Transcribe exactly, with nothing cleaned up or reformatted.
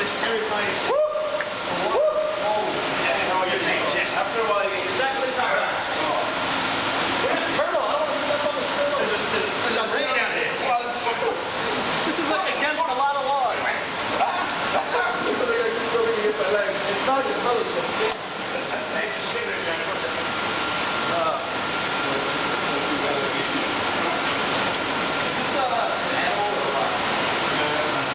just terrifying. Woo! Woo! Oh, yeah. Oh, you're being just. After a while, you get exactly like that. Where's the turtle? I don't want to step on the turtle. There's a, there's a tree down here. This is like against a lot of laws. This is like I'm keep rubbing against my legs. It's not your color.